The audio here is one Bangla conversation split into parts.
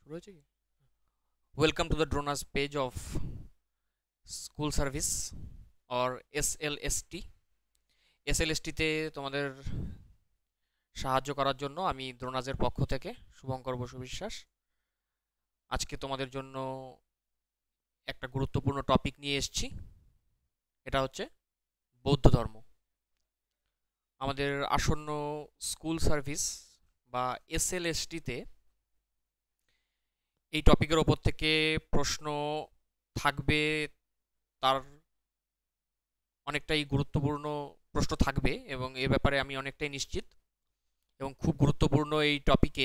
রয়েছে কি? Welcome to the dronas page of school service or SLST. এসএলএসটিতে তোমাদের সাহায্য করার জন্য আমি দ্রোনাজের পক্ষ থেকে শুভঙ্কর বসু বিশ্বাস আজকে তোমাদের জন্য একটা গুরুত্বপূর্ণ টপিক নিয়ে এসেছি। এটা হচ্ছে বৌদ্ধ ধর্ম। আমাদের আসন্ন স্কুল সার্ভিস বা এসএলএসটিতে এই টপিকের ওপর থেকে প্রশ্ন থাকবে, তার অনেকটাই গুরুত্বপূর্ণ প্রশ্ন থাকবে এবং এ ব্যাপারে আমি অনেকটাই নিশ্চিত। এবং খুব গুরুত্বপূর্ণ এই টপিকে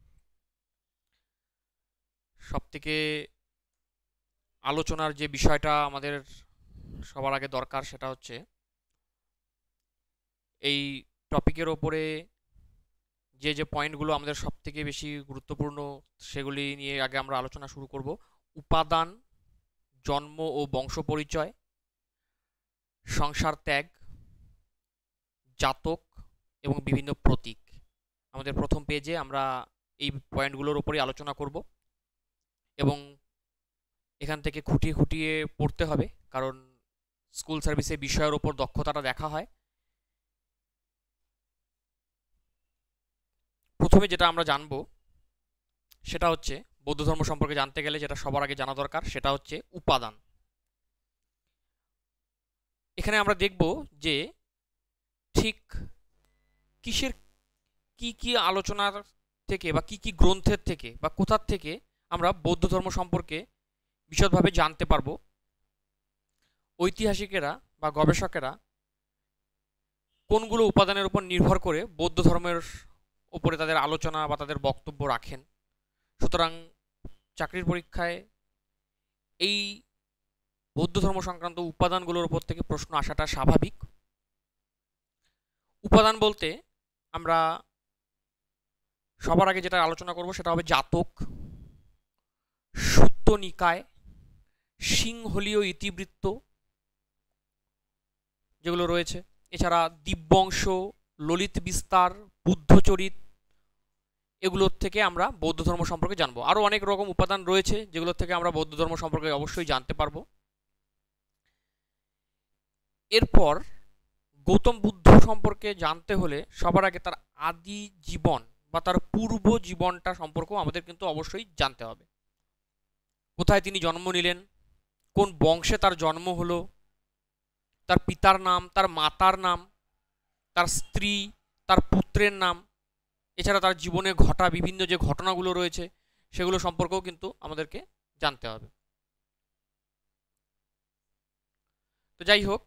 সবথেকে আলোচনার যে বিষয়টা আমাদের সবার আগে দরকার সেটা হচ্ছে এই টপিকের ওপরে যে পয়েন্টগুলো আমাদের সবথেকে বেশি গুরুত্বপূর্ণ সেগুলি নিয়ে আগে আমরা আলোচনা শুরু করব। উপাদান, জন্ম ও বংশ পরিচয়, সংসার ত্যাগ, জাতক এবং বিভিন্ন প্রতীক। আমাদের প্রথম পেজে আমরা এই পয়েন্টগুলোর উপরে আলোচনা করব এবং এখান থেকে খুঁটিয়ে খুঁটিয়ে পড়তে হবে, কারণ স্কুল সার্ভিসে বিষয়ের ওপর দক্ষতাটা দেখা হয়। প্রথমে যেটা আমরা জানবো সেটা হচ্ছে বৌদ্ধ ধর্ম সম্পর্কে জানতে গেলে যেটা সবার আগে জানা দরকার সেটা হচ্ছে উপাদান। এখানে আমরা দেখব যে ঠিক কিসের কি আলোচনার থেকে বা কি গ্রন্থের থেকে বা কোথার থেকে আমরা বৌদ্ধ ধর্ম সম্পর্কে বিশদভাবে জানতে পারবো। ঐতিহাসিকেরা বা গবেষকেরা কোনগুলো উপাদানের উপর নির্ভর করে বৌদ্ধ ধর্মের উপরে তাদের আলোচনা বা তাদের বক্তব্য রাখেন। সুতরাং চাকরির পরীক্ষায় এই বৌদ্ধ ধর্ম সংক্রান্ত উপাদানগুলোর উপর থেকে প্রশ্ন আসাটা স্বাভাবিক। উপাদান বলতে আমরা সবার আগে যেটা আলোচনা করব সেটা হবে জাতক, সুত্ত নিকায়, সিংহলীয় ইতিবৃত্ত যেগুলো রয়েছে, এছাড়া দিব্যংশ, ললিত বিস্তার, বুদ্ধচরিত, এগুলোর থেকে আমরা বৌদ্ধ ধর্ম সম্পর্কে জানবো। আরও অনেক রকম উপাদান রয়েছে যেগুলোর থেকে আমরা বৌদ্ধ ধর্ম সম্পর্কে অবশ্যই জানতে পারবো। এরপর গৌতম বুদ্ধ সম্পর্কে জানতে হলে সবার আগে তার আদি জীবন বা তার পূর্ব জীবনটা সম্পর্কেও আমাদের কিন্তু অবশ্যই জানতে হবে। কোথায় তিনি জন্ম নিলেন, কোন বংশে তার জন্ম হলো, তার পিতার নাম, তার মাতার নাম, তার স্ত্রী, তার পুত্রের নাম, এছাড়া তার জীবনে ঘটা বিভিন্ন যে ঘটনাগুলো রয়েছে সেগুলো সম্পর্কেও কিন্তু আমাদেরকে জানতে হবে। তো যাই হোক,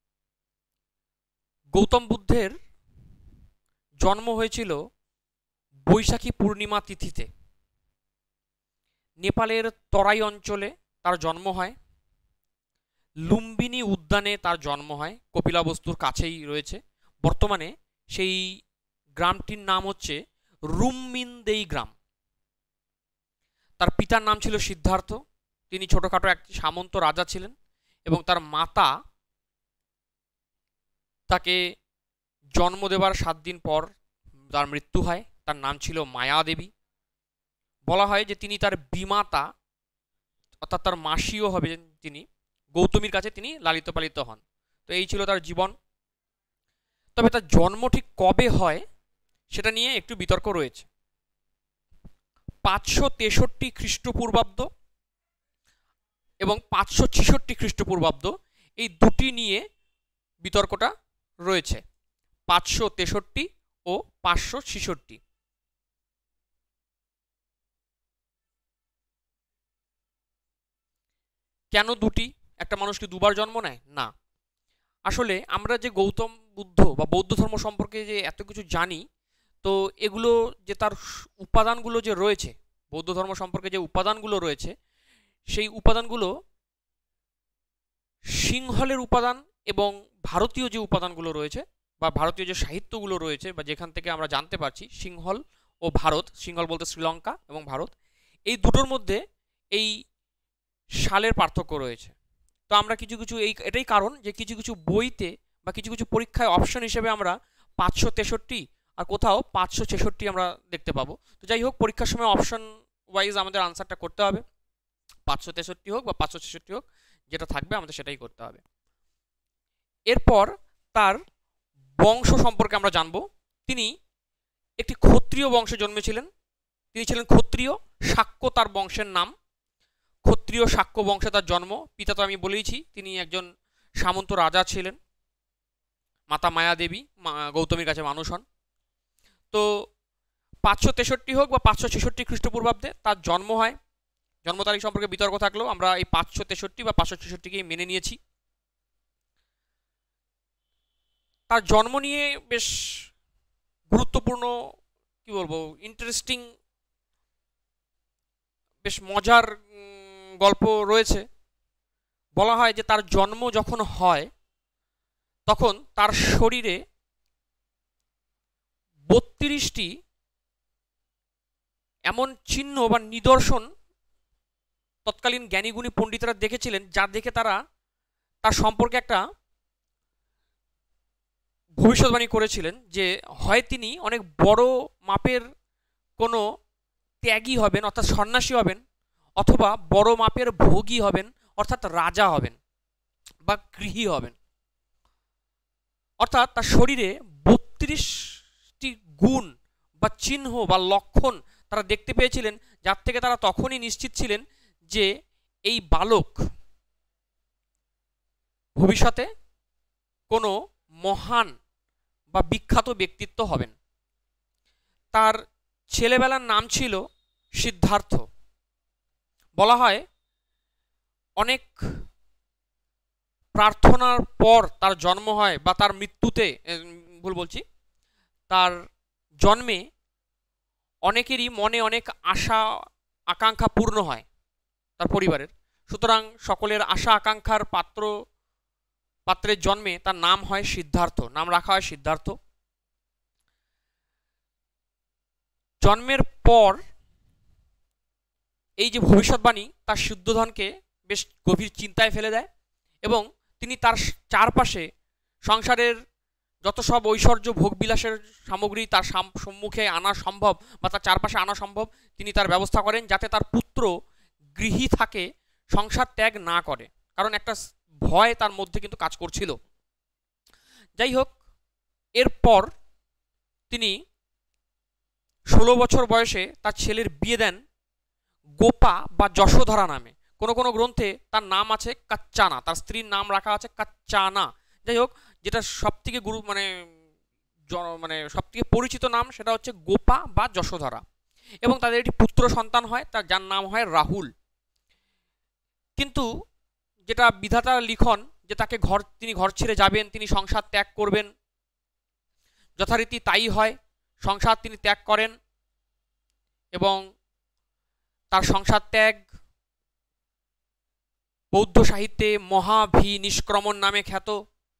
গৌতম বুদ্ধের জন্ম হয়েছিল বৈশাখী পূর্ণিমা তিথিতে। নেপালের তরাই অঞ্চলে তার জন্ম হয়। লুম্বিনী উদ্যানে তার জন্ম হয়, কপিলাবস্তুর কাছেই রয়েছে। বর্তমানে সেই গ্রামটির নাম হচ্ছে রুমমিনদেই গ্রাম। তার পিতার নাম ছিল সিদ্ধার্থ। তিনি ছোটখাটো এক সামন্ত রাজা ছিলেন এবং তার মাতা তাকে জন্ম দেবার 7 দিন পর তার মৃত্যু হয়। তার নাম ছিল মায়াদেবী। বলা হয় যে তিনি তার বিমাতা অর্থাৎ তার মাসিও হবেন তিনি, গৌতমীর কাছে তিনি লালিত পালিত হন। তো এই ছিল তার জীবন। তবে তার জন্ম ঠিক কবে হয় সেটা নিয়ে একটু বিতর্ক রয়েছে। 563 খ্রিস্টপূর্বাব্দ এবং 566 খ্রিস্টপূর্বাব্দ, এই দুটি নিয়ে বিতর্কটা রয়েছে, 563 ও 566। কেন দুটি? একটা মানুষ কি দুবার জন্ম নেয়? না। আসলে আমরা যে গৌতম বুদ্ধ বা বৌদ্ধ ধর্ম সম্পর্কে যে এত কিছু জানি, তো এগুলো যে তার উপাদানগুলো যে রয়েছে, বৌদ্ধ ধর্ম সম্পর্কে যে উপাদানগুলো রয়েছে সেই উপাদানগুলো সিংহলের উপাদান এবং ভারতীয় যে উপাদানগুলো রয়েছে বা ভারতীয় যে সাহিত্যগুলো রয়েছে বা যেখান থেকে আমরা জানতে পারছি, সিংহল ও ভারত, সিংহল বলতে শ্রীলঙ্কা এবং ভারত, এই দুটোর মধ্যে এই সালের পার্থক্য রয়েছে। তো আমরা এটাই কারণ যে কিছু বইতে বা কিছু পরীক্ষায় অপশন হিসেবে আমরা 563 আর কোথাও 566 আমরা দেখতে পাবো। তো যাই হোক, পরীক্ষার সময় অপশন ওয়াইজ আমাদের আনসারটা করতে হবে, 563 হোক বা 566 হোক, যেটা থাকবে আমাদের সেটাই করতে হবে। এরপর তার বংশ সম্পর্কে আমরা জানব। তিনি একটি ক্ষত্রিয় বংশে জন্মেছিলেন, তিনি ছিলেন ক্ষত্রিয়। শাক্য তার বংশের নাম, ক্ষত্রিয় শাক্য বংশে তার জন্ম। পিতা তো আমি বলেইছি, তিনি একজন সামন্ত রাজা ছিলেন। মাতা মায়া দেবী গৌতমীর কাছে মানুষ হন। তো 563 হোক বা 566 খ্রিস্টপূর্বাব্দে তার জন্ম হয়। জন্ম তারিখ সম্পর্কে বিতর্ক থাকলেও আমরা এই 563 বা 566কেই মেনে নিয়েছি। তার জন্ম নিয়ে বেশ গুরুত্বপূর্ণ, কি বলবো, ইন্টারেস্টিং, বেশ মজার গল্প রয়েছে। বলা হয় যে তার জন্ম যখন হয় তখন তার শরীরে 32টি এমন চিহ্ন বা নিদর্শন তৎকালীন জ্ঞানীগুণী পণ্ডিতরা দেখেছিলেন, যা দেখে তারা তার সম্পর্কে একটা ভবিষ্যৎবাণী করেছিলেন যে হয় তিনি অনেক বড় মাপের কোনো ত্যাগী হবেন অর্থাৎ সন্ন্যাসী হবেন, অথবা বড় মাপের ভোগী হবেন অর্থাৎ রাজা হবেন বা গৃহী হবেন। অর্থাৎ তার শরীরে 32টি গুণ বা চিহ্ন বা লক্ষণ তারা দেখতে পেয়েছিলেন, যার থেকে তারা তখনই নিশ্চিত ছিলেন যে এই বালক ভবিষ্যতে কোনো মহান বা বিখ্যাত ব্যক্তিত্ব হবেন। তার ছেলেবেলার নাম ছিল সিদ্ধার্থ। বলা হয় অনেক প্রার্থনার পর তার জন্ম হয়, বা তার মৃত্যুতে, ভুল বলছি, তার জন্মে অনেকেরই মনে অনেক আশা আকাঙ্ক্ষা পূর্ণ হয় তার পরিবারের। সুতরাং সকলের আশা আকাঙ্ক্ষার পাত্রের জন্মে তার নাম হয় সিদ্ধার্থ, নাম রাখা হয় সিদ্ধার্থ। জন্মের পর এই যে ভবিষ্যৎবাণী তার শুদ্ধোধনকে বেশ গভীর চিন্তায় ফেলে দেয়, এবং তিনি তার চারপাশে সংসারের যত সব ঐশ্বর্য ভোগবিলাসের সামগ্রী তার সম্মুখে আনা সম্ভব বা তার চারপাশে আনা সম্ভব তিনি তার ব্যবস্থা করেন, যাতে তার পুত্র গৃহী থাকে, সংসার ত্যাগ না করে, কারণ একটা ভয় তার মধ্যে কিন্তু কাজ করছিল। যাই হোক, এরপর তিনি 16 বছর বয়সে তার ছেলের বিয়ে দেন গোপা বা যশোধরা নামে। কোনো কোনো গ্রন্থে তার নাম আছে কাচ্চানা, তার স্ত্রীর নাম রাখা আছে কাচ্চানা। যাই হোক, যেটা সবথেকে মানে সবথেকে পরিচিত নাম সেটা হচ্ছে গোপা বা যশোধরা, এবং তাদের একটি পুত্র সন্তান হয়, তার যার নাম হয় রাহুল। কিন্তু যেটা বিধাতার লিখন যে তিনি ঘর ছেড়ে যাবেন, তিনি সংসার ত্যাগ করবেন, যথারীতি তাই হয়। সংসার তিনি ত্যাগ করেন এবং তার সংসার ত্যাগ বৌদ্ধ সাহিত্যে মহাভিনিষ্ক্রমণ নামে খ্যাত।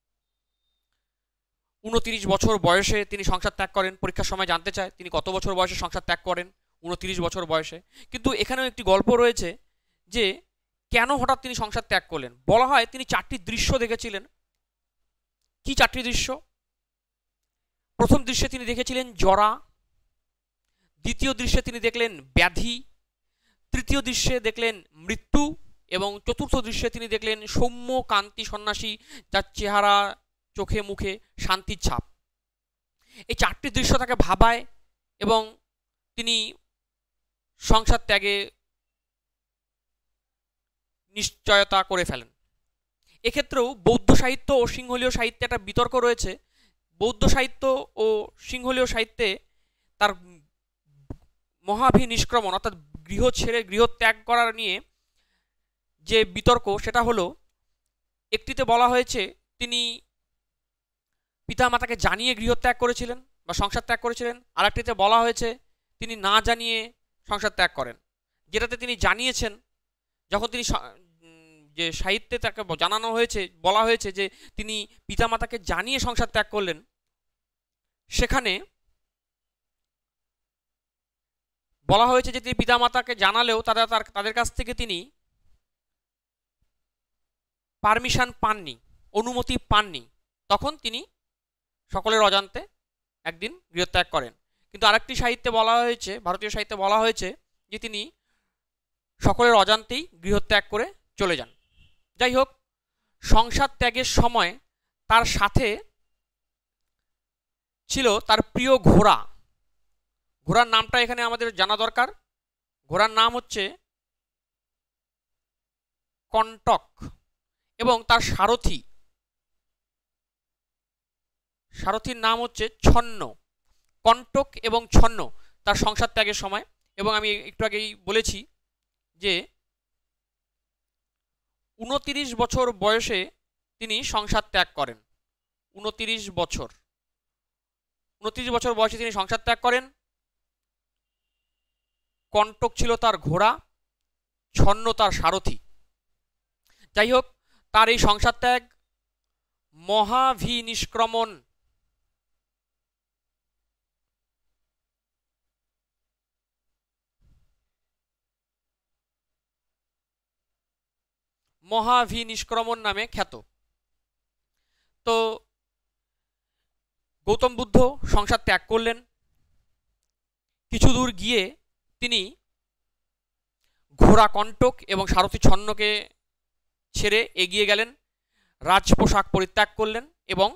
29 বছর বয়সে তিনি সংসার ত্যাগ করেন। পরীক্ষার সময় জানতে চায় তিনি কত বছর বয়সে সংসার ত্যাগ করেন। 29 বছর বয়সে। কিন্তু এখানেও একটি গল্প রয়েছে যে কেন হঠাৎ তিনি সংসার ত্যাগ করলেন। বলা হয় তিনি 4টি দৃশ্য দেখেছিলেন। কি 4টি দৃশ্য? প্রথম দৃশ্যে তিনি দেখেছিলেন জরা, দ্বিতীয় দৃশ্যে তিনি দেখলেন ব্যাধি, তৃতীয় দৃশ্যে দেখলেন মৃত্যু, এবং চতুর্থ দৃশ্যে তিনি দেখলেন সৌম্য কান্তি সন্ন্যাসী, যার চেহারা চোখে মুখে শান্তির ছাপ। এই 4টি দৃশ্য তাকে ভাবায় এবং তিনি সংসার ত্যাগে নিশ্চয়তা করে ফেলেন। এক্ষেত্রেও বৌদ্ধ সাহিত্য ও সিংহলীয় সাহিত্যে একটা বিতর্ক রয়েছে। বৌদ্ধ সাহিত্য ও সিংহলীয় সাহিত্যে তার মহাভিনিষ্ক্রমণ অর্থাৎ গৃহ ছেড়ে গৃহত্যাগ করার নিয়ে যে বিতর্ক, সেটা হলো একটিতে বলা হয়েছে তিনি পিতামাতাকে জানিয়ে গৃহত্যাগ করেছিলেন বা সংসার ত্যাগ করেছিলেন, আর একটিতে বলা হয়েছে তিনি না জানিয়ে সংসার ত্যাগ করেন। যেটাতে তিনি জানিয়েছেন, যখন তিনি যে সাহিত্যে তাকে জানানো হয়েছে, বলা হয়েছে যে তিনি পিতামাতাকে জানিয়ে সংসার ত্যাগ করলেন, সেখানে বলা হয়েছে যে তিনি পিতামাতাকে জানালেও তাদের কাছ থেকে তিনি পারমিশন পাননি, অনুমতি পাননি। তখন তিনি সকলের অজান্তে একদিন গৃহত্যাগ করেন। কিন্তু আরেকটি সাহিত্যে বলা হয়েছে, ভারতীয় সাহিত্যে বলা হয়েছে যে তিনি সকলের অজান্তেই গৃহত্যাগ করে চলে যান। যাই হোক, সংসার ত্যাগের সময় তার সাথে ছিল তার প্রিয় ঘোড়া। ঘোড়ার নামটা এখানে আমাদের জানা দরকার। ঘোড়ার নাম হচ্ছে কণ্টক এবং তার সারথীর নাম হচ্ছে ছন্ন। কণ্টক এবং ছন্ন তার সংসার ত্যাগের সময়, এবং আমি একটু আগেই বলেছি যে 29 বছর বয়সে তিনি সংসার ত্যাগ করেন। 29 বছর বয়সে তিনি সংসার ত্যাগ করেন। কণ্টক ছিল তার ঘোড়া, ছন্ন তার সারথি। যাই হোক, তার এই সংসার ত্যাগ মহাভিনিষ্ক্রমণ নামে খ্যাত। তো গৌতম বুদ্ধ সংসার ত্যাগ করলেন। কিছু দূর গিয়ে তিনি ঘোড়া কণ্টক এবং সারথি ছন্নকে ছেড়ে এগিয়ে গেলেন, রাজপোশাক পরিত্যাগ করলেন এবং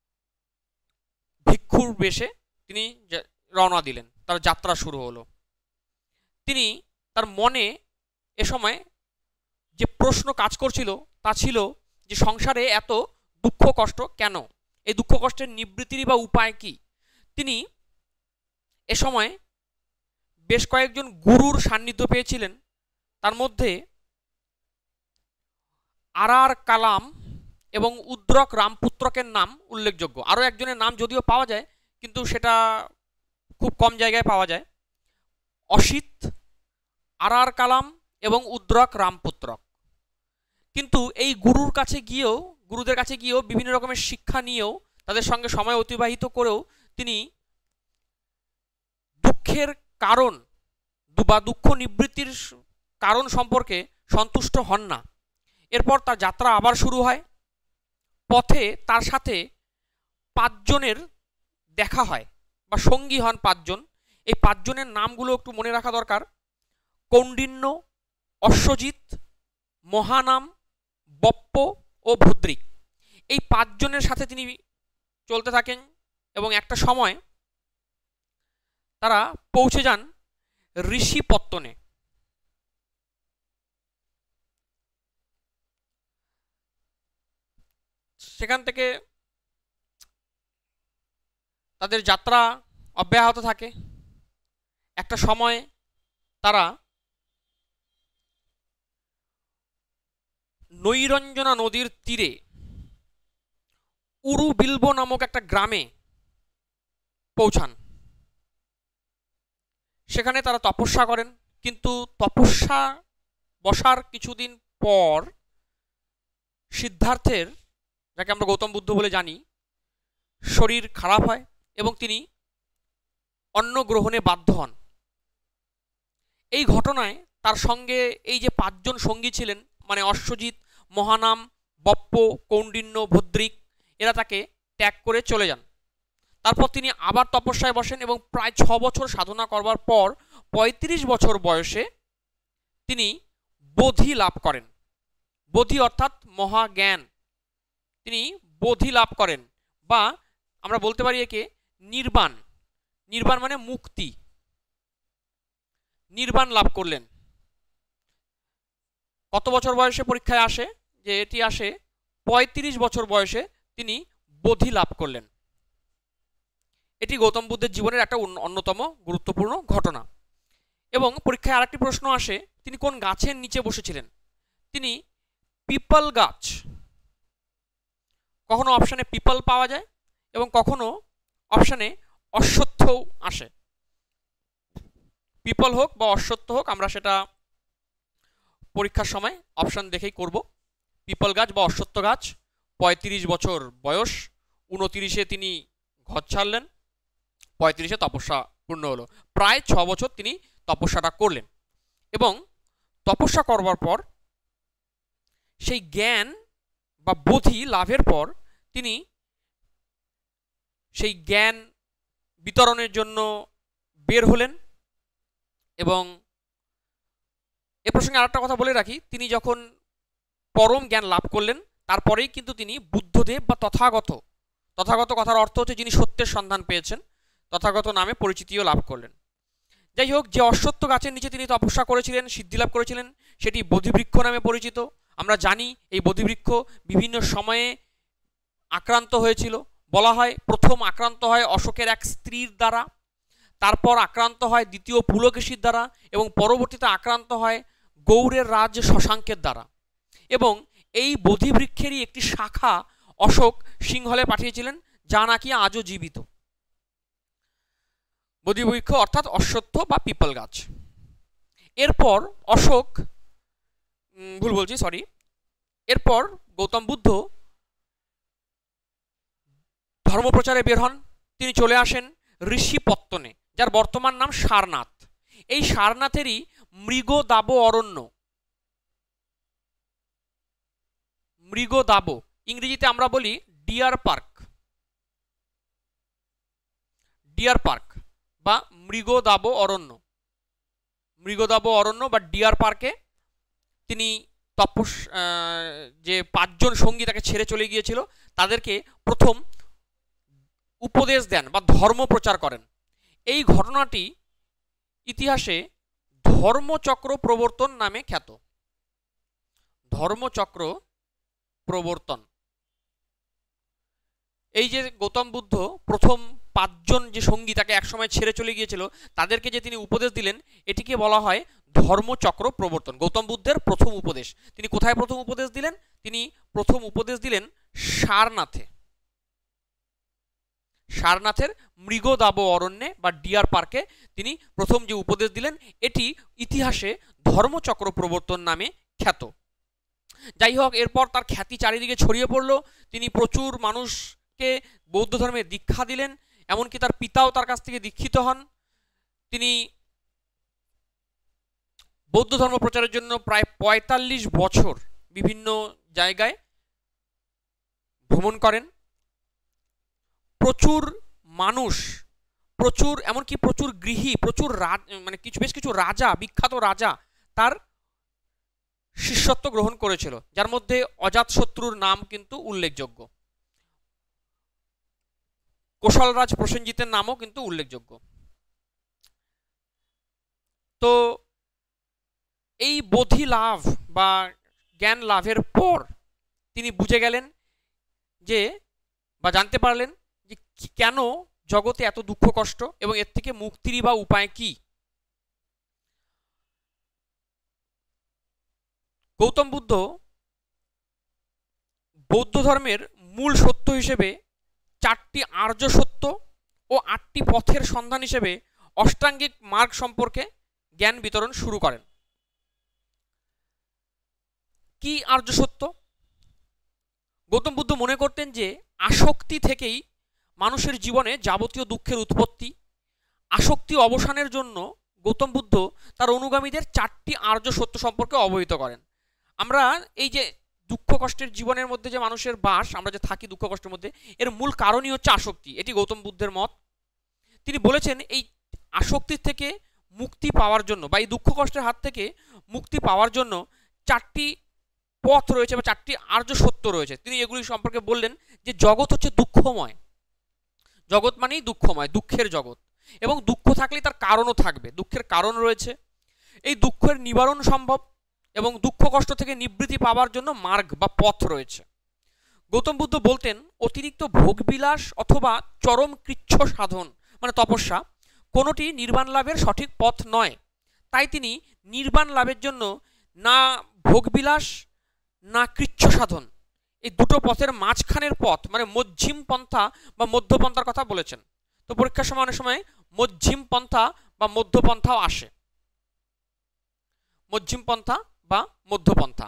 ভিক্ষুর বেশে তিনি রওনা দিলেন। তার যাত্রা শুরু হলো। তিনি তার মনে এ সময় যে প্রশ্ন কাজ করছিল তা ছিল যে সংসারে এত দুঃখ কষ্ট কেন, এই দুঃখ কষ্টের নিবৃত্তির বা উপায় কি। তিনি এ সময় বেশ কয়েকজন গুরুর সান্নিধ্য পেয়েছিলেন। তার মধ্যে আরার কালাম এবং উদ্রক রামপুত্রকের নাম উল্লেখযোগ্য। আরও একজনের নাম যদিও পাওয়া যায়, কিন্তু সেটা খুব কম জায়গায় পাওয়া যায়। অসিত, আরার কালাম এবং উদ্রক রামপুত্রক। কিন্তু এই গুরুদের কাছে গিয়েও বিভিন্ন রকমের শিক্ষা নিয়েও, তাদের সঙ্গে সময় অতিবাহিত করেও তিনি দুঃখের কারণ বা দুঃখ নিবৃত্তির কারণ সম্পর্কে সন্তুষ্ট হন না। এরপর তার যাত্রা আবার শুরু হয়। পথে তার সাথে 5 জনের দেখা হয় বা সঙ্গী হন 5 জন। এই 5 জনের নামগুলো একটু মনে রাখা দরকার। কৌণ্ডিন্য, অশ্বজিৎ, মহানাম, বপ্প ও ভদ্রিক। এই 5 জনের সাথে তিনি চলতে থাকেন এবং একটা সময় তারা পৌঁছে যান ঋষিপত্তনে। সেখান থেকে তাদের যাত্রা অব্যাহত থাকে। একটা সময় তারা নৈরঞ্জনা নদীর তীরে উরুবিল্ব নামক একটা গ্রামে পৌঁছান। সেখানে তারা তপস্যা করেন, কিন্তু তপস্যা বসার কিছুদিন পর সিদ্ধার্থের, যাকে আমরা গৌতম বুদ্ধ বলে জানি, শরীর খারাপ হয় এবং তিনি অন্ন গ্রহণে বাধ্য হন। এই ঘটনায় তার সঙ্গে এই যে 5 জন সঙ্গী ছিলেন, মানে অশ্বজিৎ, মহানাম, বপ্প, কৌণ্ডিন্য, ভদ্রিক, এরা তাকে ত্যাগ করে চলে যান। তারপর তিনি আবার তপস্যায় বসেন এবং প্রায় 6 বছর সাধনা করবার পর 35 বছর বয়সে তিনি বোধি লাভ করেন। বোধি অর্থাৎ মহাজ্ঞান। তিনি বোধি লাভ করেন, বা আমরা বলতে পারি একে নির্বাণ। নির্বাণ মানে মুক্তি। নির্বাণ লাভ করলেন। কত বছর বয়সে পরীক্ষায় আসে যে এটি আসে 35 বছর বয়সে তিনি বোধি লাভ করলেন। এটি গৌতম বুদ্ধের জীবনের একটা অন্যতম গুরুত্বপূর্ণ ঘটনা। এবং পরীক্ষায় আরেকটি প্রশ্ন আসে, তিনি কোন গাছের নিচে বসেছিলেন। তিনি পিপল গাছ। কখনো অপশানে পিপল পাওয়া যায় এবং কখনো অপশানে অশ্বত্থও আসে। পিপল হোক বা অশ্বত্থ হোক, আমরা সেটা পরীক্ষার সময় অপশান দেখেই করব। পিপল গাছ বা অশ্বত্থ গাছ। 35 বছর বয়স, 29-এ তিনি ঘর ছাড়লেন, 35-এ তপস্যা পূর্ণ হলো। প্রায় 6 বছর তিনি তপস্যাটা করলেন এবং তপস্যা করবার পর সেই জ্ঞান বা বোধি লাভের পর তিনি সেই জ্ঞান বিতরণের জন্য বের হলেন এবং এ প্রসঙ্গে আরেকটা কথা বলে রাখি, তিনি যখন পরম জ্ঞান লাভ করলেন তারপরেই কিন্তু তিনি বুদ্ধদেব বা তথাগত, তথাগত কথার অর্থ হচ্ছে যিনি সত্যের সন্ধান পেয়েছেন, তথাগত নামে পরিচিতিও লাভ করলেন। যাই হোক, যে অশ্বত্থ গাছের নিচে তিনি তপস্যা করেছিলেন, সিদ্ধিলাভ করেছিলেন, সেটি বোধিবৃক্ষ নামে পরিচিত। আমরা জানি এই বোধিবৃক্ষ বিভিন্ন সময়ে আক্রান্ত হয়েছিল। বলা হয় প্রথম আক্রান্ত হয় অশোকের এক স্ত্রীর দ্বারা, তারপর আক্রান্ত হয় দ্বিতীয় পুলকেশীর দ্বারা, এবং পরবর্তীতে আক্রান্ত হয় গৌড়ের রাজ শশাঙ্কের দ্বারা। এবং এই বোধিবৃক্ষেরই একটি শাখা অশোক সিংহলে পাঠিয়েছিলেন, যা নাকি আজও জীবিত। বোধিবৃক্ষ অর্থাৎ অশ্বত্থ বা পিপল গাছ। এরপর অশোক, ভুল বলছি, সরি, এরপর গৌতম বুদ্ধ ধর্মপ্রচারে বের হন। তিনি চলে আসেন ঋষিপত্তনে, যার বর্তমান নাম সারনাথ। এই সারনাথেরই মৃগদাব অরণ্য, মৃগদাব ইংরেজিতে আমরা বলি ডিয়ার পার্ক, ডিয়ার পার্ক বা মৃগদাব অরণ্য, মৃগদাব অরণ্য বা ডিয়ার পার্কে তিনি যে 5 জন সঙ্গী তাকে ছেড়ে চলে গিয়েছিল তাদেরকে প্রথম উপদেশ দেন বা ধর্ম প্রচার করেন। এই ঘটনাটি ইতিহাসে ধর্মচক্র প্রবর্তন নামে খ্যাত। ধর্মচক্র প্রবর্তন। এই যে গৌতম বুদ্ধ প্রথম 5 জন যে সঙ্গী তাকে একসময় ছেড়ে চলে গিয়েছিল তাদেরকে যে তিনি উপদেশ দিলেন, এটিকে বলা হয় ধর্মচক্র প্রবর্তন। গৌতম বুদ্ধের প্রথম উপদেশ। তিনি কোথায় প্রথম উপদেশ দিলেন? তিনি প্রথম উপদেশ দিলেন সারনাথে, সারনাথের মৃগদাব অরণ্যে বা ডিয়ার পার্কে তিনি প্রথম যে উপদেশ দিলেন, এটি ইতিহাসে ধর্মচক্র প্রবর্তন নামে খ্যাত। যাই হোক, এরপর তার খ্যাতি চারিদিকে ছড়িয়ে পড়ল। তিনি প্রচুর মানুষকে বৌদ্ধ ধর্মে দীক্ষা দিলেন, এমনকি তার পিতাও তার কাছ থেকে দীক্ষিত হন। তিনি বৌদ্ধ ধর্ম প্রচারের জন্য প্রায় 45 বছর বিভিন্ন জায়গায় ভ্রমণ করেন। প্রচুর মানুষ, প্রচুর, এমনকি প্রচুর গৃহী, প্রচুর মানে বেশ কিছু রাজা, বিখ্যাত রাজা তার শিষ্যত্ব গ্রহণ করেছিল, যার মধ্যে অজাতশত্রুর নাম কিন্তু উল্লেখযোগ্য। কোশলরাজ প্রসেনজিতের নামও কিন্তু উল্লেখযোগ্য। তো এই বোধি লাভ বা জ্ঞান লাভের পর তিনি বুঝে গেলেন যে, বা জানতে পারলেন যে কেন জগতে এত দুঃখ কষ্ট এবং এর থেকে মুক্তির বা উপায় কি। গৌতম বুদ্ধ বৌদ্ধ ধর্মের মূল সত্য হিসেবে 4টি আর্য সত্য ও 8টি পথের সন্ধান হিসেবে অষ্টাঙ্গিক মার্গ সম্পর্কে জ্ঞান বিতরণ শুরু করেন। কি আর্য সত্য? গৌতম বুদ্ধ মনে করতেন যে আসক্তি থেকেই মানুষের জীবনে যাবতীয় দুঃখের উৎপত্তি। আসক্তি অবসানের জন্য গৌতম বুদ্ধ তার অনুগামীদের 4টি আর্য সত্য সম্পর্কে অবহিত করেন। আমরা এই যে দুঃখ কষ্টের জীবনের মধ্যে যে মানুষের বাস, আমরা যে থাকি দুঃখ কষ্টের মধ্যে, এর মূল কারণই হচ্ছে আসক্তি। এটি গৌতম বুদ্ধের মত। তিনি বলেছেন এই আসক্তির থেকে মুক্তি পাওয়ার জন্য বা এই দুঃখ কষ্টের হাত থেকে মুক্তি পাওয়ার জন্য 4টি পথ রয়েছে বা 4টি আর্য সত্য রয়েছে। তিনি এগুলি সম্পর্কে বললেন যে জগৎ হচ্ছে দুঃখময়, জগৎ মানেই দুঃখময়, দুঃখের জগৎ, এবং দুঃখ থাকলেই তার কারণও থাকবে, দুঃখের কারণ রয়েছে। এই দুঃখের নিবারণ সম্ভব এবং দুঃখ কষ্ট থেকে নিবৃত্তি পাওয়ার জন্য মার্গ বা পথ রয়েছে। গৌতম বুদ্ধ বলতেন অতিরিক্ত ভোগবিলাস অথবা চরম কৃচ্ছ সাধন মানে তপস্যা কোনোটি নির্বাণ লাভের সঠিক পথ নয়। তাই তিনি নির্বাণ লাভের জন্য না ভোগবিলাস না কৃচ্ছ সাধন, এই দুটো পথের মাঝখানের পথ মানে মধ্যম পন্থা বা মধ্যপন্থার কথা বলেছেন। তো পরীক্ষার সময় অনেক সময় মধ্যম পন্থা বা মধ্যপন্থাও আসে, মধ্যম পন্থা বা মধ্যপন্থা।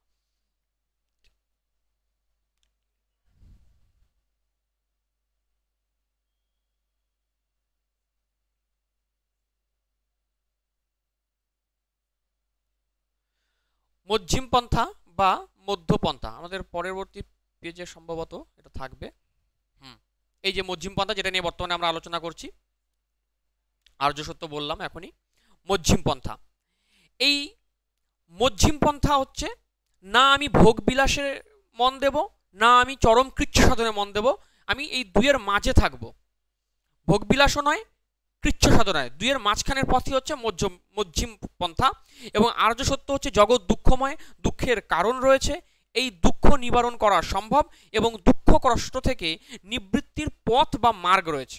মধ্যম পন্থা বা মধ্যপন্থা আমাদের পরবর্তী পেজে সম্ভবত এটা থাকবে। এই যে মধ্যম পন্থা, যেটা নিয়ে বর্তমানে আমরা আলোচনা করছি, আর্য সত্য বললাম এখনই, মধ্যম পন্থা। এই মধ্যম পন্থা হচ্ছে না আমি ভোগ বিলাসে মন দেব, না আমি চরম কৃচ্ছ সাধনে মন দেব, আমি এই দুইয়ের মাঝে থাকব। ভোগ বিলাসও নয়, কৃচ্ছ সাধনায়, দুইয়ের মাঝখানের পথই হচ্ছে মধ্যম পন্থা। এবং আর্য সত্য হচ্ছে জগৎ দুঃখময়, দুঃখের কারণ রয়েছে, এই দুঃখ নিবারণ করা সম্ভব এবং দুঃখ কষ্ট থেকে নিবৃত্তির পথ বা মার্গ রয়েছে।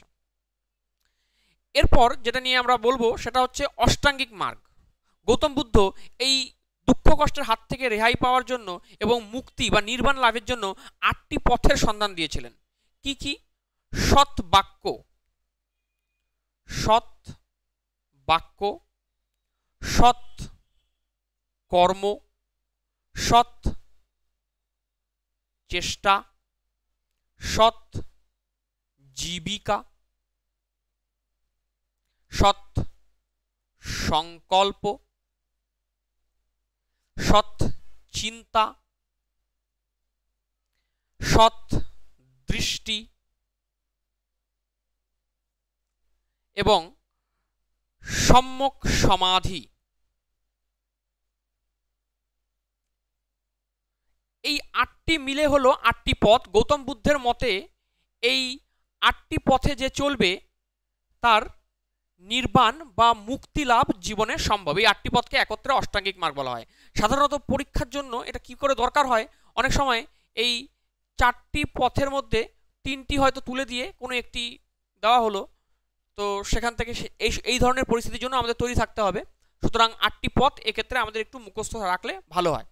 এরপর যেটা নিয়ে আমরা বলবো সেটা হচ্ছে অষ্টাঙ্গিক মার্গ। গৌতম বুদ্ধ এই দুঃখ কষ্টের হাত থেকে রেহাই পাওয়ার জন্য এবং মুক্তি বা নির্বাণ লাভের জন্য 8টি পথের সন্ধান দিয়েছিলেন। কি কি? সৎ বাক্য, সৎ বাক্য, সৎ কর্ম, সৎ চেষ্টা, সৎ জীবিকা, সৎ সংকল্প, সৎ চিন্তা, সৎ দৃষ্টি এবং সম্যক সমাধি। এই 8টি মিলে হলো 8টি পথ। গৌতম বুদ্ধের মতে এই 8টি পথে যে চলবে তার নির্বাণ বা মুক্তি লাভ জীবনে সম্ভব। এই 8টি পথকে একত্রে অষ্টাঙ্গিক মার্গ বলা হয়। সাধারণত পরীক্ষার জন্য এটা কি করে দরকার হয়, অনেক সময় এই 4টি পথের মধ্যে 3টি হয়তো তুলে দিয়ে কোনো একটি দেওয়া হলো, তো সেখান থেকে এই ধরনের পরিস্থিতির জন্য আমাদের তৈরি থাকতে হবে। সুতরাং 8টি পথ এক্ষেত্রে আমাদের একটু মুখস্থ রাখলে ভালো হয়।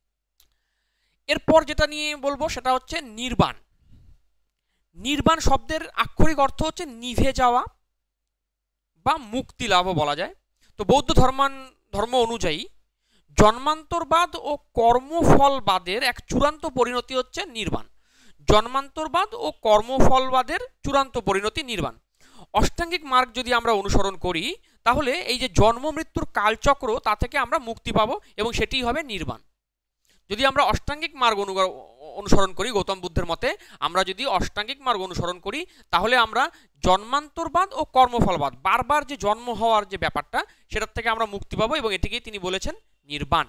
এরপর যেটা নিয়ে বলবো সেটা হচ্ছে নির্বাণ। নির্বাণ শব্দের আক্ষরিক অর্থ হচ্ছে নিভে যাওয়া বা মুক্তি লাভও বলা যায়। তো বৌদ্ধ ধর্ম অনুযায়ী জন্মান্তরবাদ ও কর্মফলবাদের এক চূড়ান্ত পরিণতি হচ্ছে নির্বাণ। জন্মান্তরবাদ ও কর্মফলবাদের চূড়ান্ত পরিণতি নির্বাণ। অষ্টাঙ্গিক মার্গ যদি আমরা অনুসরণ করি তাহলে এই যে জন্ম মৃত্যুর কালচক্র তা থেকে আমরা মুক্তি পাবো এবং সেটিই হবে নির্বাণ। যদি আমরা অষ্টাঙ্গিক মার্গ অনুসরণ করি, গৌতম বুদ্ধের মতে আমরা যদি অষ্টাঙ্গিক মার্গ অনুসরণ করি তাহলে আমরা জন্মান্তরবাদ ও কর্মফলবাদ, বারবার যে জন্ম হওয়ার যে ব্যাপারটা সেটার থেকে আমরা মুক্তি পাবো এবং এটিকেই তিনি বলেছেন নির্বাণ।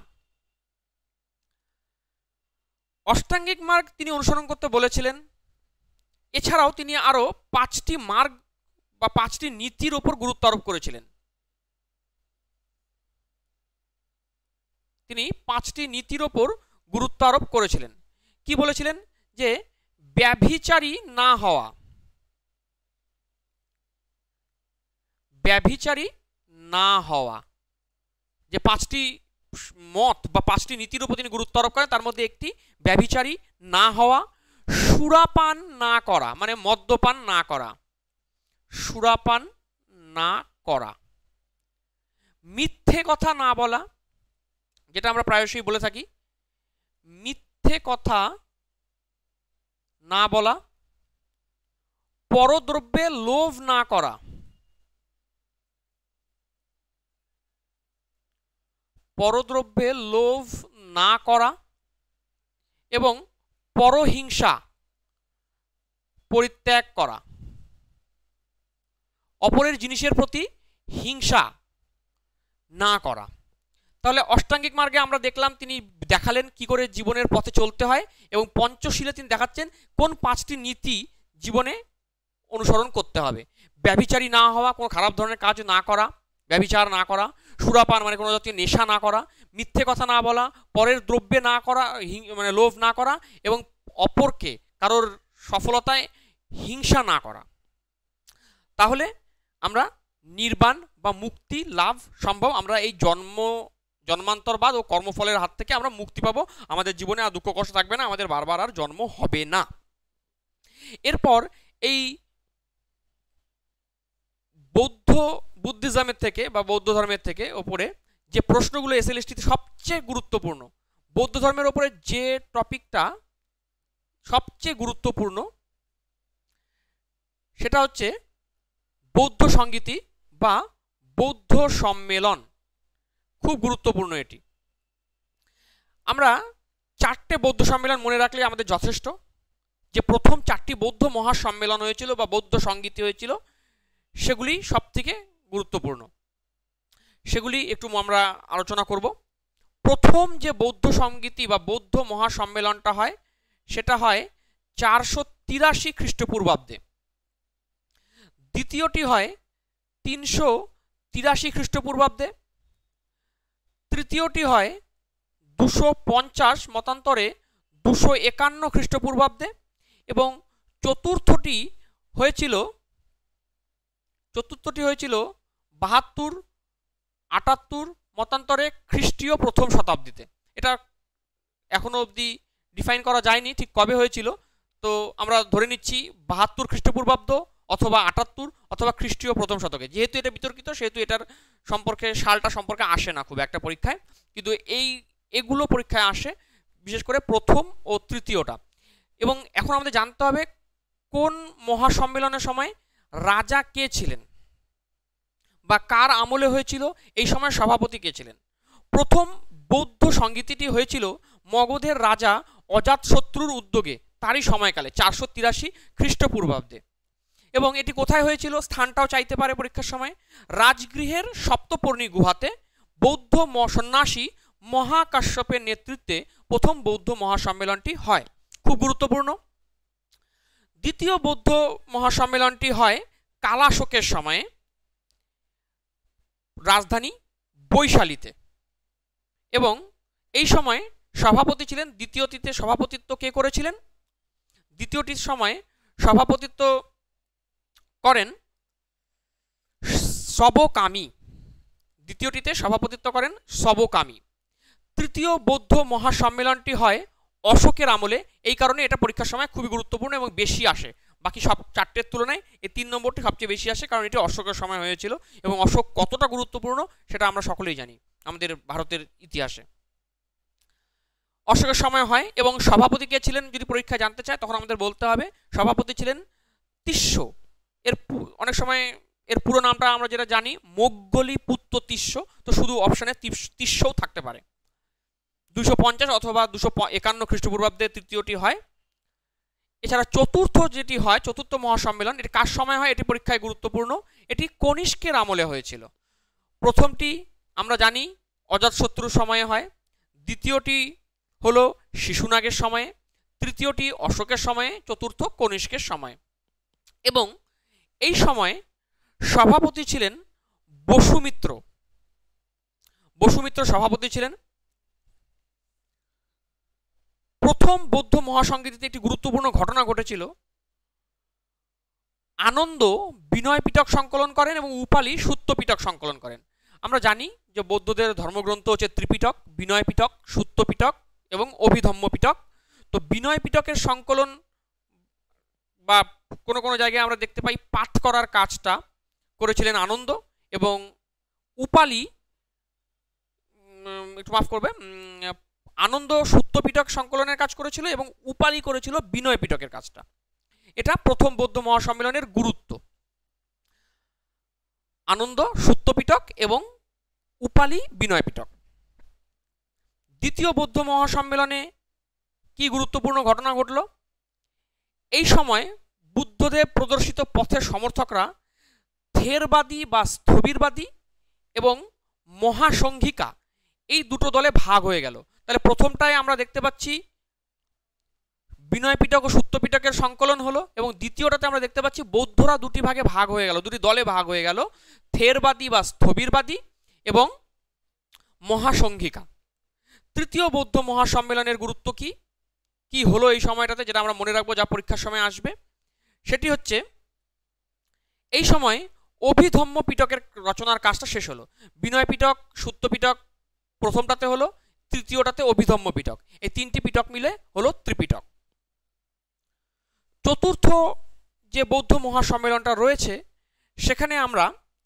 অষ্টাঙ্গিক মার্গ তিনি অনুসরণ করতে বলেছিলেন। এছাড়াও তিনি আরো 5টি মার্গ বা 5টি নীতির উপর গুরুত্ব আরোপ করেছিলেন। তিনি 5টি নীতির উপর গুরুত্ব আরোপ করেছিলেন। কি বলেছিলেন? যে ব্যভিচারী না হওয়া, ব্যভিচারী না হওয়া, যে 5টি মত বা 5টি নীতির উপর তিনি গুরুত্ব আরোপ করেন তার মধ্যে একটি ব্যভিচারী না হওয়া, সুরাপান না করা মানে মদ্যপান না করা, সুরাপান না করা, মিথ্যে কথা না বলা, যেটা আমরা প্রায়শই বলে থাকি, মিথ্যে কথা না বলা, পরদ্রব্যে লোভ না করা, পরদ্রব্যে লোভ না করা এবং পরহিংসা পরিত্যাগ করা, অপরের জিনিসের প্রতি হিংসা না করা। তাহলে অষ্টাঙ্গিক মার্গে আমরা দেখলাম তিনি দেখালেন কি করে জীবনের পথে চলতে হয় এবং পঞ্চশীলে তিনি দেখাচ্ছেন কোন 5টি নীতি জীবনে অনুসরণ করতে হবে। ব্যভিচারী না হওয়া, কোনো খারাপ ধরনের কাজ না করা, ব্যভিচার না করা, সুরাপান মানে কোনো জাতীয় নেশা না করা, মিথ্যে কথা না বলা, পরের দ্রব্যে না করা মানে লোভ না করা এবং অপরকে কারোর সফলতায় হিংসা না করা। তাহলে আমরা নির্বাণ বা মুক্তি লাভ সম্ভব। আমরা এই জন্মান্তরবাদ ও কর্মফলের হাত থেকে আমরা মুক্তি পাবো, আমাদের জীবনে আর দুঃখ কষ্ট থাকবে না, আমাদের বারবার আর জন্ম হবে না। এরপর এই বুদ্ধিজমের থেকে বা বৌদ্ধ ধর্মের থেকে ওপরে যে প্রশ্নগুলো এসএলএসটিতে সবচেয়ে গুরুত্বপূর্ণ, বৌদ্ধ ধর্মের ওপরে যে টপিকটা সবচেয়ে গুরুত্বপূর্ণ সেটা হচ্ছে বৌদ্ধ সংগীতি বা বৌদ্ধ সম্মেলন। খুব গুরুত্বপূর্ণ এটি। আমরা 4টে বৌদ্ধ সম্মেলন মনে রাখলে আমাদের যথেষ্ট। যে প্রথম 4টি বৌদ্ধ মহাসম্মেলন হয়েছিল বা বৌদ্ধ সংগীতি হয়েছিল সেগুলি সব থেকে গুরুত্বপূর্ণ, সেগুলি একটু আমরা আলোচনা করব। প্রথম যে বৌদ্ধ সংগীতি বা বৌদ্ধ মহাসম্মেলনটা হয় সেটা হয় 483 খ্রিস্টপূর্বাব্দে, দ্বিতীয়টি হয় 383 খ্রিস্টপূর্বাব্দে, তৃতীয়টি হয় 250 মতান্তরে 251 খ্রিস্টপূর্বাব্দে এবং চতুর্থটি হয়েছিল 72 78 মতান্তরে খ্রিস্টীয় প্রথম শতাব্দীতে। এটা এখনো অবধি ডিফাইন করা যায়নি ঠিক কবে হয়েছিল, তো আমরা ধরে নিচ্ছি 72 খ্রিস্টপূর্বাব্দ অথবা 78 অথবা খ্রিস্টীয় প্রথম শতকে। যেহেতু এটা বিতর্কিত সেহেতু এটার সম্পর্কে সালটা সম্পর্কে আসে না খুব একটা পরীক্ষায়, কিন্তু এগুলো পরীক্ষায় আসে, বিশেষ করে প্রথম ও তৃতীয়টা। এবং এখন আমাদের জানতে হবে কোন মহাসম্মেলনের সময় রাজা কে ছিলেন বা কার আমলে হয়েছিল, এই সময় সভাপতি কে ছিলেন। প্রথম বৌদ্ধ সংগীতিটি হয়েছিল মগধের রাজা অজাতশত্রুর উদ্যোগে, তারই সময়কালে 483 খ্রিস্টপূর্বাব্দে। এবং এটি কোথায় হয়েছিল, স্থানটাও চাইতে পারে পরীক্ষার সময়। রাজগৃহের সপ্তপর্ণী গুহাতে বৌদ্ধ সন্ন্যাসী মহাকাশ্যপের নেতৃত্বে প্রথম বৌদ্ধ মহাসম্মেলনটি হয়, খুব গুরুত্বপূর্ণ। দ্বিতীয় বৌদ্ধ মহাসম্মেলনটি হয় কালাশোকের সময়ে রাজধানী বৈশালীতে, এবং এই সময় সভাপতি ছিলেন, দ্বিতীয়টিতে সভাপতিত্ব কে করেছিলেন, দ্বিতীয়টির সময় সভাপতিত্ব করেন সবকামী, দ্বিতীয়টিতে সভাপতিত্ব করেন সবকামী। তৃতীয় বৌদ্ধ মহাসম্মেলনটি হয় অশোকের আমলে, এই কারণে এটা পরীক্ষার সময় খুবই গুরুত্বপূর্ণ এবং বেশি আসে, বাকি সব চারটের তুলনায় এই 3 নম্বরটি সবচেয়ে বেশি আসে, কারণ এটি অশোকের সময় হয়েছিল এবং অশোক কতটা গুরুত্বপূর্ণ সেটা আমরা সকলেই জানি আমাদের ভারতের ইতিহাসে। অশোকের সময় হয় এবং সভাপতি কে ছিলেন যদি পরীক্ষা জানতে চায় তখন আমাদের বলতে হবে সভাপতি ছিলেন তিস্য। এর অনেক সময় এর পুরো নামটা আমরা যেটা জানি মোগ্গলিপুত্র তিস্য, তো শুধু অপশানে তিস্যও থাকতে পারে। 250 অথবা 251 খ্রিস্টপূর্বাব্দে তৃতীয়টি হয়। এছাড়া চতুর্থ যেটি হয়, চতুর্থ মহাসম্মেলন, এটি কার সময় হয়, এটি পরীক্ষায় গুরুত্বপূর্ণ। এটি কনিষ্কের আমলে হয়েছিল। প্রথমটি আমরা জানি অজাতশত্রুর সময়ে হয়, দ্বিতীয়টি হলো শিশুনাগের সময়ে, তৃতীয়টি অশোকের সময়ে, চতুর্থ কনিষ্কের সময়ে। এবং এই সময়ে সভাপতি ছিলেন বসুমিত্র, সভাপতি ছিলেন। প্রথম বৌদ্ধ মহাসংগীতিতে একটি গুরুত্বপূর্ণ ঘটনা ঘটেছিল। আনন্দ বিনয় পিটক সংকলন করেন এবং উপালি সুত্ত পিটক সংকলন করেন। আমরা জানি যে বৌদ্ধদের ধর্মগ্রন্থ হচ্ছে ত্রিপিটক, বিনয় পিটক, সুত্ত পিটক এবং অভিধম্ম পিটক। তো বিনয় পিটকের সংকলন বা কোনো কোনো জায়গায় আমরা দেখতে পাই পাঠ করার কাজটা করেছিলেন আনন্দ, এবং উপালি একটু মাফ করবে, আনন্দ সুত্ত পিটক সংকলনের কাজ করেছিল এবং উপালি করেছিল বিনয় পিটকের কাজটা। এটা প্রথম বৌদ্ধ মহাসম্মেলনের গুরুত্ব। আনন্দ সুত্ত পিটক এবং উপালি বিনয় পিটক। দ্বিতীয় বৌদ্ধ মহাসম্মেলনে কি গুরুত্বপূর্ণ ঘটনা ঘটল, এই সময় বুদ্ধদেব প্রদর্শিত পথের সমর্থকরা থেরবাদী বা স্থবিরবাদী এবং মহাসংঘিকা এই দুটো দলে ভাগ হয়ে গেল। তাহলে প্রথমটায় আমরা দেখতে পাচ্ছি বিনয় পিটক ও সুত্ত পিটকের সংকলন হলো, এবং দ্বিতীয়টাতে আমরা দেখতে পাচ্ছি বৌদ্ধরা দুটি ভাগে ভাগ হয়ে গেল, দুটি দলে ভাগ হয়ে গেল, থেরবাদী বা স্থবিরবাদী এবং মহাসংঘিকা। তৃতীয় বৌদ্ধ মহাসম্মেলনের গুরুত্ব কি কি হলো এই সময়টাতে, যেটা আমরা মনে রাখবো যা পরীক্ষার সময় আসবে, সেটি হচ্ছে এই সময় অভিধম্ম পিটকের রচনার কাজটা শেষ হলো। বিনয় পিটক সুত্ত পিটক প্রথমটাতে হলো, তৃতীয়টাতে অভিধম্ম পিটক, এই তিনটি পিটক মিলে হলো ত্রিপিটক। চতুর্থ যে বৌদ্ধ মহাসম্মেলনটা রয়েছে সেখানে আমরা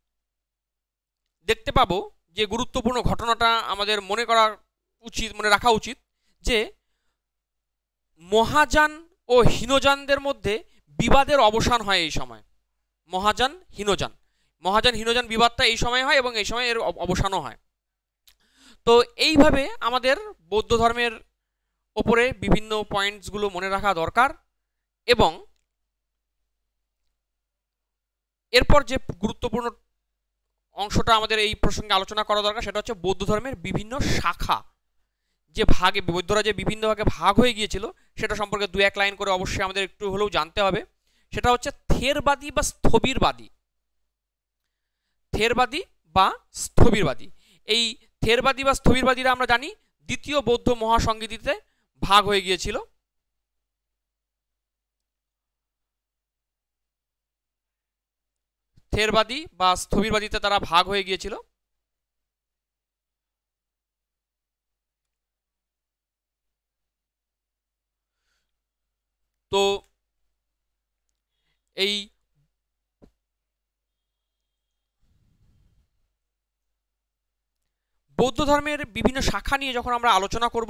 দেখতে পাবো যে গুরুত্বপূর্ণ ঘটনাটা আমাদের মনে রাখা উচিত, যে মহাযান ও হীনযানদের মধ্যে বিবাদের অবসান হয় এই সময়। মহাযান হীনযান বিবাদটা এই সময় হয় এবং এই সময় এর অবসানও হয়। তো এইভাবে আমাদের বৌদ্ধ ধর্মের ওপরে বিভিন্ন পয়েন্টসগুলো মনে রাখা দরকার। এবং এরপর যে গুরুত্বপূর্ণ অংশটা আমাদের এই প্রসঙ্গে আলোচনা করা দরকার সেটা হচ্ছে বৌদ্ধ ধর্মের বিভিন্ন শাখা যে ভাগে বৌদ্ধরা যে বিভিন্ন ভাগে ভাগ হয়ে গিয়েছিল সেটা সম্পর্কে দু এক লাইন করে অবশ্যই আমাদের একটু হলেও জানতে হবে। সেটা হচ্ছে থেরবাদী বা স্থবিরবাদী। থেরবাদী বা স্থবিরবাদী, এই থেরবাদী বা স্থবিরবাদীরা আমরা জানি দ্বিতীয় বৌদ্ধ মহাসংগীতিতে ভাগ হয়ে গিয়েছিল। থেরবাদী বা স্থবিরবাদীতে তারা ভাগ হয়ে গিয়েছিল। তো এই বৌদ্ধ ধর্মের বিভিন্ন শাখা নিয়ে যখন আমরা আলোচনা করব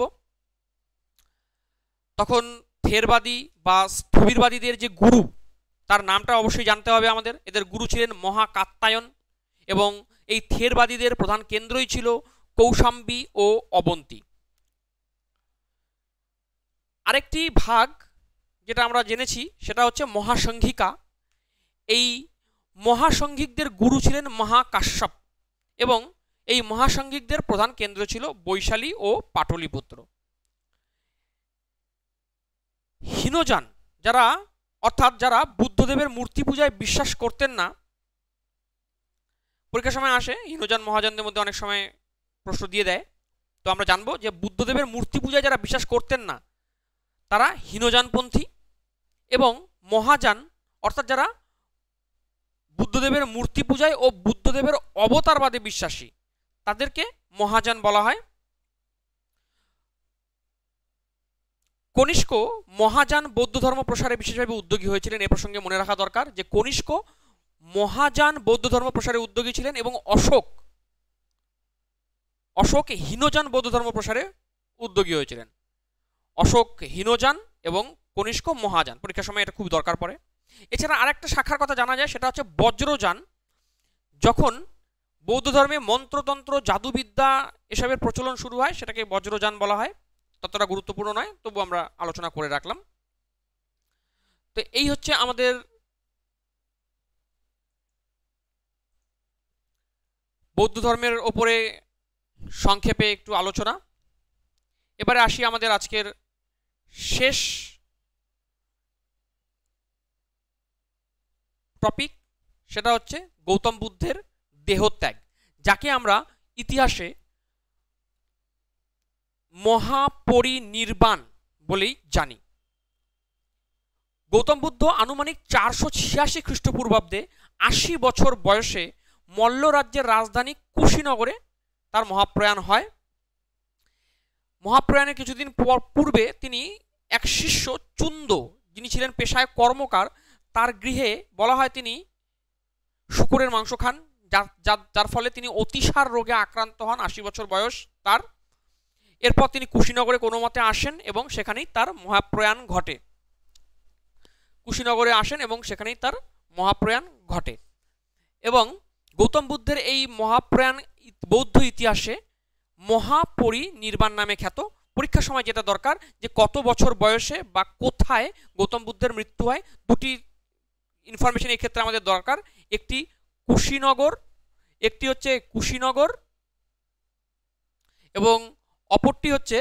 তখন থেরবাদী বা স্থবিরবাদীদের যে গুরু তার নামটা অবশ্যই জানতে হবে আমাদের। এদের গুরু ছিলেন মহাকাত্যায়ন এবং এই থেরবাদীদের প্রধান কেন্দ্রই ছিল কৌশাম্বী ও অবন্তী। আরেকটি ভাগ যেটা আমরা জেনেছি সেটা হচ্ছে মহাসংঘিকা। এই মহাসংঘিকদের গুরু ছিলেন মহাকাশ্যপ এবং এই মহাসংঘিকদের প্রধান কেন্দ্র ছিল বৈশালী ও পাটলিপুত্র। হীনযান যারা অর্থাৎ যারা বুদ্ধদেবের মূর্তি পূজায় বিশ্বাস করতেন না, পরীক্ষার সময় আসে হীনযান মহাযানদের মধ্যে অনেক সময় প্রশ্ন দিয়ে দেয়, তো আমরা জানবো যে বুদ্ধদেবের মূর্তি পূজায় যারা বিশ্বাস করতেন না তারা হীনযানপন্থী, এবং মহাযান অর্থাৎ যারা বুদ্ধদেবের মূর্তি পূজায় ও বুদ্ধদেবের অবতারবাদে বিশ্বাসী তাদেরকে মহাযান বলা হয়। কনিষ্ক মহাযান বৌদ্ধ ধর্ম প্রসারে বিশেষভাবে উদ্যোগী হয়েছিলেন। এ প্রসঙ্গে মনে রাখা দরকার যে কনিষ্ক মহাযান বৌদ্ধ ধর্ম প্রসারে উদ্যোগী ছিলেন এবং অশোক হীনযান বৌদ্ধ ধর্ম প্রসারে উদ্যোগী হয়েছিলেন। অশোক হীনযান এবং কনিষ্ক মহাযান, পরীক্ষার সময় এটা খুব দরকার পড়ে। এছাড়া আরেকটা শাখার কথা জানা যায় সেটা হচ্ছে বজ্রযান। যখন বৌদ্ধ ধর্মে মন্ত্রতন্ত্র জাদুবিদ্যা এসবের প্রচলন শুরু হয় সেটাকে বজ্রযান বলা হয়। ততটা গুরুত্বপূর্ণ নয়, তবু আমরা আলোচনা করে রাখলাম। তো এই হচ্ছে আমাদের বৌদ্ধ ধর্মের ওপরে সংক্ষেপে একটু আলোচনা। এবারে আসি আমাদের আজকের শেষ টপিক, সেটা হচ্ছে গৌতম বুদ্ধের দেহত্যাগ, যাকে আমরা ইতিহাসে মহাপরিনির্বাণ বলেই জানি। গৌতম বুদ্ধ আনুমানিক 486 খ্রিস্টপূর্বাব্দে 80 বছর বয়সে মল্ল রাজ্যের রাজধানী কুশীনগরে তার মহাপ্রয়াণ হয়। মহাপ্রয়াণের কিছুদিন পূর্বে তিনি এক শিষ্য চুন্দ, যিনি ছিলেন পেশায় কর্মকার, তার গৃহে বলা হয় তিনি শূকরের মাংস খান, যার ফলে তিনি অতিসার রোগে আক্রান্ত হন। 80 বছর বয়স তার। এরপর তিনি কুশীনগরে কোনো মতে আসেন এবং সেখানেই তার মহাপ্রয়াণ ঘটে। কুশীনগরে আসেন এবং সেখানেই তার মহাপ্রয়াণ ঘটে। এবং গৌতম বুদ্ধের এই মহাপ্রয়াণ বৌদ্ধ ইতিহাসে মহাপরিনির্বাণ নামে খ্যাত। পরীক্ষার সময় যেটা দরকার যে কত বছর বয়সে বা কোথায় গৌতম বুদ্ধের মৃত্যু হয়, দুটি ইনফরমেশন এই ক্ষেত্রে আমাদের দরকার। একটি হচ্ছে কুশীনগর এবং অপরটি হচ্ছে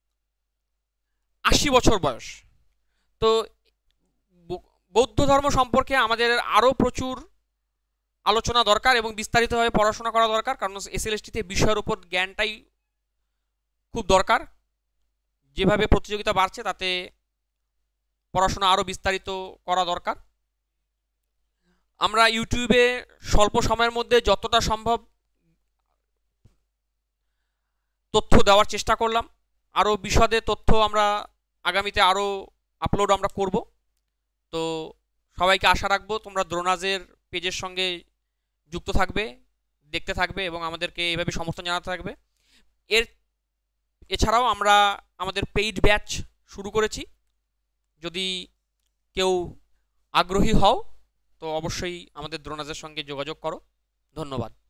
80 বছর বয়স। তো বৌদ্ধ ধর্ম সম্পর্কে আমাদের আরও প্রচুর আলোচনা দরকার এবং বিস্তারিতভাবে পড়াশোনা করা দরকার, কারণ এসএলএসটিতে বিষয়ের উপর জ্ঞানটাই খুব দরকার। যেভাবে প্রতিযোগিতা বাড়ছে তাতে পড়াশোনা আরও বিস্তারিত করা দরকার। আমরা ইউটিউবে স্বল্প সময়ের মধ্যে যতটা সম্ভব তথ্য দেওয়ার চেষ্টা করলাম। আরও বিশদে তথ্য আমরা আগামীতে আরও আপলোড আমরা করব। তো সবাইকে আশা রাখবো তোমরা দ্রোণাজের পেজের সঙ্গে যুক্ত থাকবে, দেখতে থাকবে এবং আমাদেরকে এইভাবে সমর্থন জানাতে থাকবে। এছাড়াও আমরা আমাদের পেইড ব্যাচ শুরু করেছি। যদি কেউ আগ্রহী হও তো অবশ্যই আমাদের দ্রোণাজের সঙ্গে যোগাযোগ করো। ধন্যবাদ।